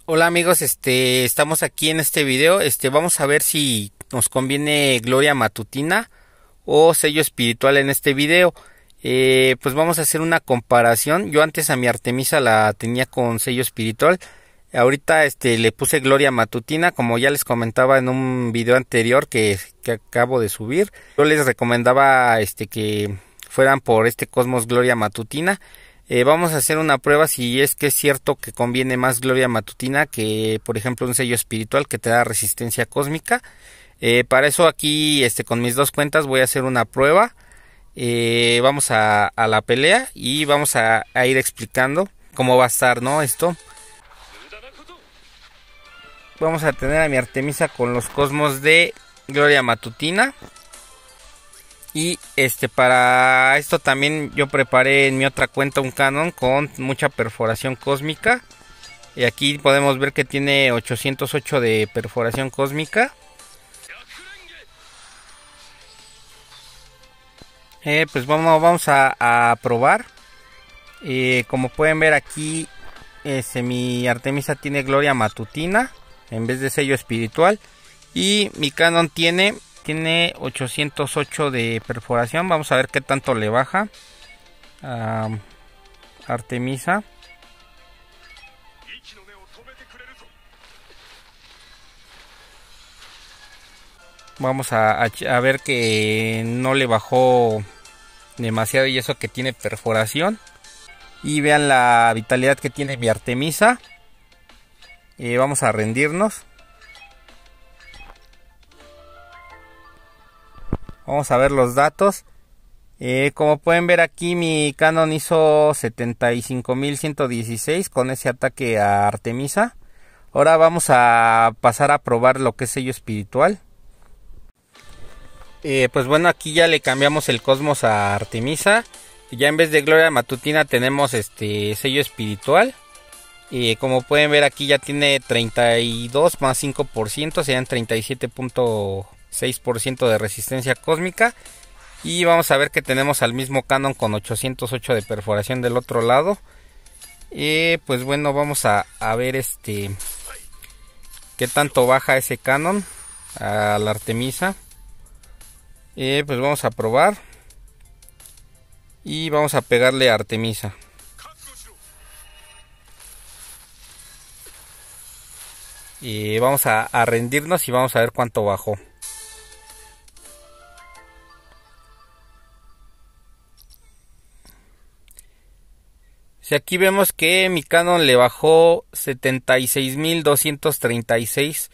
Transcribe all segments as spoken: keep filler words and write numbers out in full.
Hola amigos, este, estamos aquí en este video, este, vamos a ver si nos conviene Gloria Matutina o sello espiritual en este video. Eh, pues vamos a hacer una comparación. Yo antes a mi Artemisa la tenía con sello espiritual. Ahorita este le puse Gloria Matutina, como ya les comentaba en un video anterior que, que acabo de subir. Yo les recomendaba este que fueran por este Cosmos Gloria Matutina. Eh, vamos a hacer una prueba si es que es cierto que conviene más Gloria Matutina que por ejemplo un sello espiritual que te da resistencia cósmica. Eh, para eso aquí este con mis dos cuentas voy a hacer una prueba. Eh, vamos a, a la pelea y vamos a, a ir explicando cómo va a estar, ¿no? Esto. Vamos a tener a mi Artemisa con los cosmos de Gloria Matutina. Y este para esto también yo preparé en mi otra cuenta un canon con mucha perforación cósmica. Y aquí podemos ver que tiene ochocientos ocho de perforación cósmica. Eh, pues vamos, vamos a, a probar. Eh, como pueden ver aquí, este, mi Artemisa tiene Gloria Matutina en vez de sello espiritual. Y mi canon tiene... Tiene ochocientos ocho de perforación. Vamos a ver qué tanto le baja a Artemisa. Vamos a, a, a ver que no le bajó demasiado y eso que tiene perforación. Y vean la vitalidad que tiene mi Artemisa. Eh, vamos a rendirnos. Vamos a ver los datos. Eh, como pueden ver aquí mi canon hizo setenta y cinco mil ciento dieciséis con ese ataque a Artemisa. Ahora vamos a pasar a probar lo que es sello espiritual. Eh, pues bueno, aquí ya le cambiamos el cosmos a Artemisa. Ya en vez de Gloria Matutina tenemos este sello espiritual. Eh, como pueden ver aquí ya tiene treinta y dos más cinco por ciento, serían treinta y siete punto seis por ciento de resistencia cósmica. Y vamos a ver que tenemos al mismo canon con ochocientos ocho de perforación del otro lado. Eh, pues bueno, vamos a, a ver este qué tanto baja ese canon a la Artemisa. Eh, pues vamos a probar. Y vamos a pegarle a Artemisa. Y vamos a, a rendirnos y vamos a ver cuánto bajó. Si aquí vemos que mi canon le bajó setenta y seis mil doscientos treinta y seis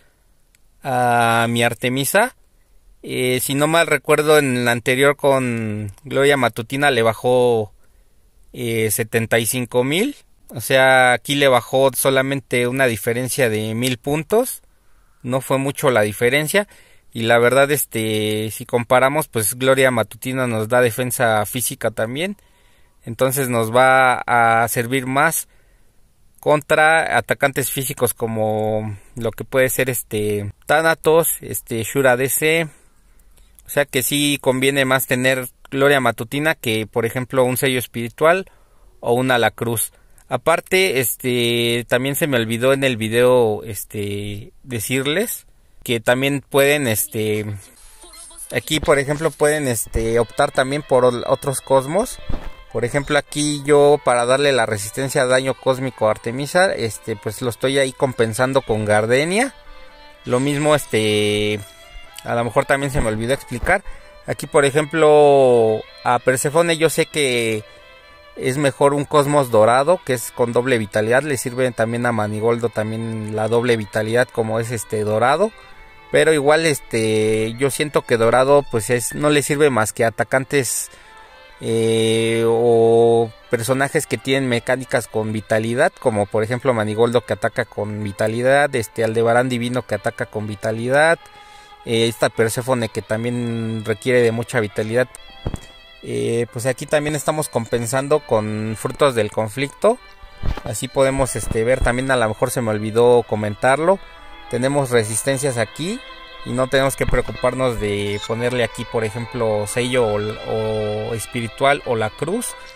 a mi Artemisa. Eh, si no mal recuerdo, en la anterior con Gloria Matutina le bajó eh, setenta y cinco mil. O sea, aquí le bajó solamente una diferencia de mil puntos. No fue mucho la diferencia. Y la verdad, este, si comparamos, pues Gloria Matutina nos da defensa física también. Entonces nos va a servir más contra atacantes físicos como lo que puede ser este Thanatos, este Shura D C. O sea que sí conviene más tener Gloria Matutina que por ejemplo un sello espiritual o una La Cruz. Aparte, este también se me olvidó en el video este decirles que también pueden este aquí por ejemplo pueden este optar también por otros cosmos. Por ejemplo, aquí yo para darle la resistencia a daño cósmico a Artemisa, este pues lo estoy ahí compensando con Gardenia. Lo mismo este a lo mejor también se me olvidó explicar. Aquí por ejemplo a Perséfone yo sé que es mejor un cosmos dorado, que es con doble vitalidad. Le sirve también a Manigoldo también la doble vitalidad como es este dorado. Pero igual este yo siento que dorado pues es no le sirve más que a atacantes Eh, o personajes que tienen mecánicas con vitalidad, como por ejemplo Manigoldo que ataca con vitalidad, este Aldebarán Divino que ataca con vitalidad, eh, esta Perséfone que también requiere de mucha vitalidad. Eh, pues aquí también estamos compensando con Frutos del Conflicto. Así podemos este ver, también a lo mejor se me olvidó comentarlo, tenemos resistencias aquí y no tenemos que preocuparnos de ponerle aquí por ejemplo sello o, o espiritual o La Cruz.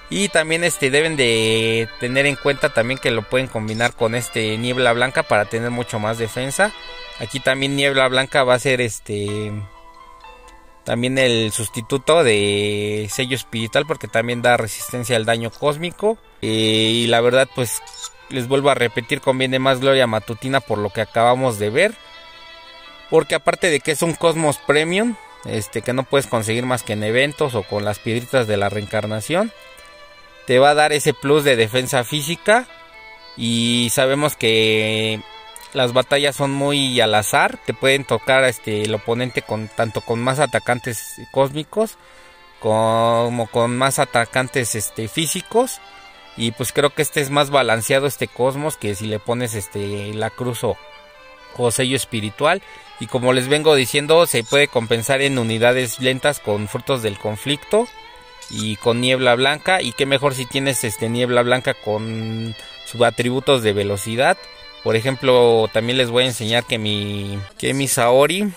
Y también este deben de tener en cuenta también que lo pueden combinar con este niebla blanca para tener mucho más defensa. Aquí también niebla blanca va a ser este también el sustituto de sello espiritual, porque también da resistencia al daño cósmico. Eh, y la verdad, pues les vuelvo a repetir, conviene más Gloria Matutina por lo que acabamos de ver, porque aparte de que es un Cosmos Premium, este que no puedes conseguir más que en eventos o con las piedritas de la reencarnación, te va a dar ese plus de defensa física. Y sabemos que las batallas son muy al azar, te pueden tocar este el oponente con tanto con más atacantes cósmicos como con más atacantes este físicos. Y pues creo que este es más balanceado, este Cosmos, que si le pones este la cruz o, o sello espiritual. Y como les vengo diciendo, se puede compensar en unidades lentas con frutos del conflicto y con niebla blanca. Y qué mejor si tienes este niebla blanca con sus atributos de velocidad. Por ejemplo, también les voy a enseñar que mi que mi Saori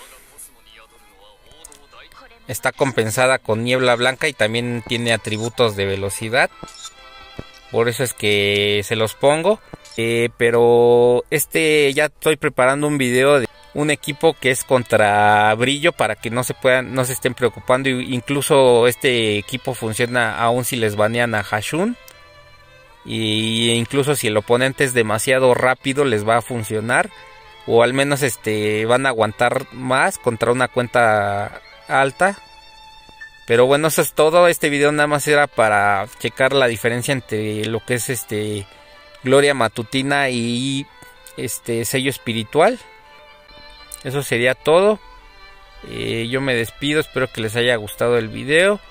está compensada con niebla blanca y también tiene atributos de velocidad. Por eso es que se los pongo. Eh, pero este ya estoy preparando un video de un equipo que es contra brillo, para que no se puedan, no se estén preocupando. Incluso este equipo funciona aún si les banean a Hashun. Y incluso si el oponente es demasiado rápido, les va a funcionar. O al menos este van a aguantar más contra una cuenta alta. Pero bueno, eso es todo. Este video nada más era para checar la diferencia entre lo que es este Gloria Matutina y este sello espiritual. Eso sería todo. Eh, yo me despido, espero que les haya gustado el video.